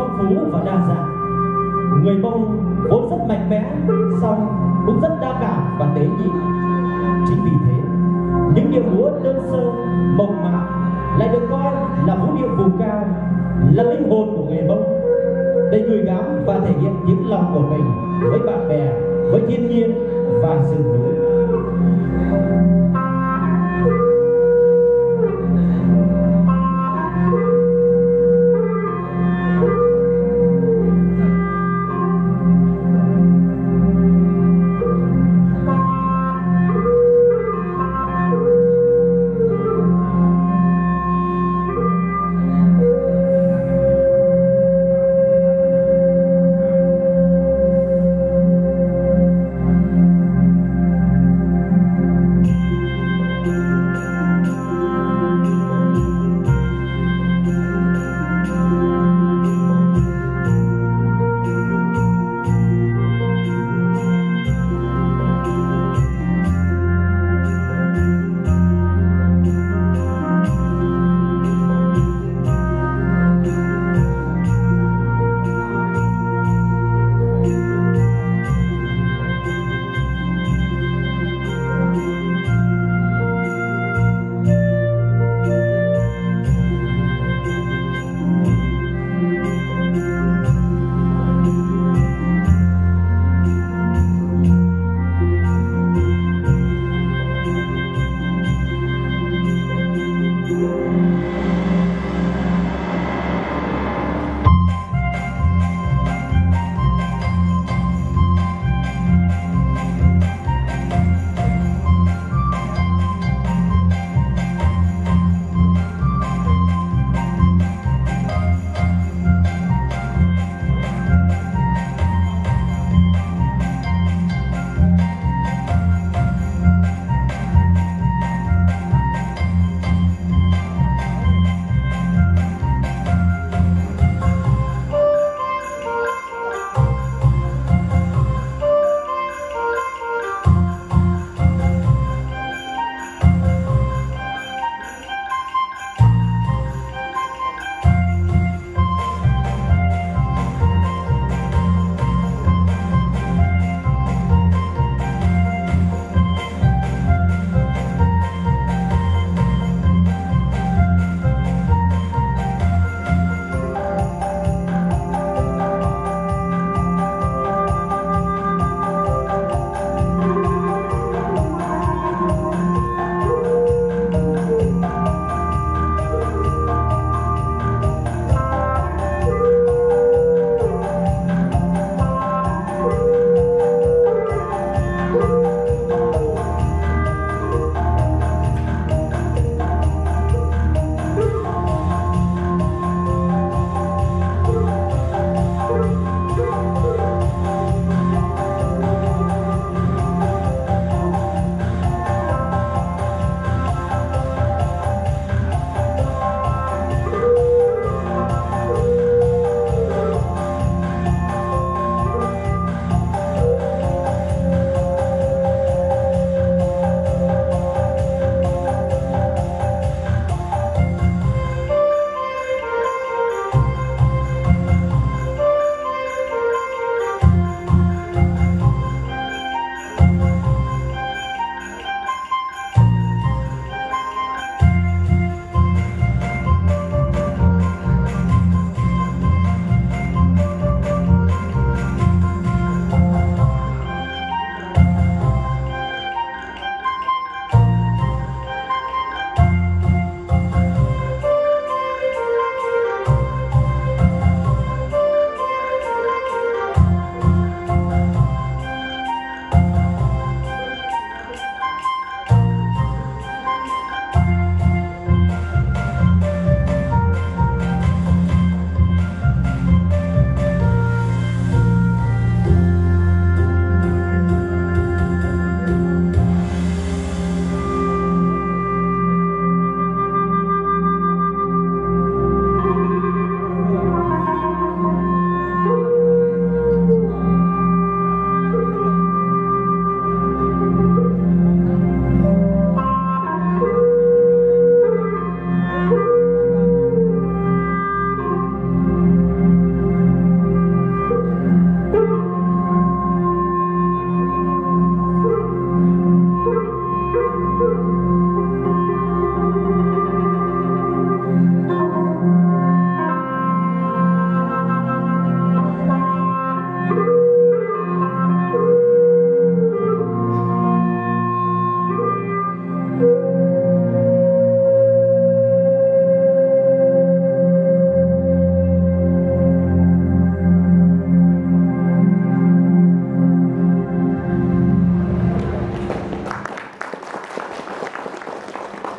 phong phú và đa dạng. Người Mông vốn rất mạnh mẽ, song cũng rất đa cảm và tế nhị. Chính vì thế, những điệu múa đơn sơ, mộc mạc lại được coi là vũ điệu vùng cao, là linh hồn của người Mông, để gửi gắm và thể hiện tiếng lòng của mình với bạn bè, với thiên nhiên và rừng núi.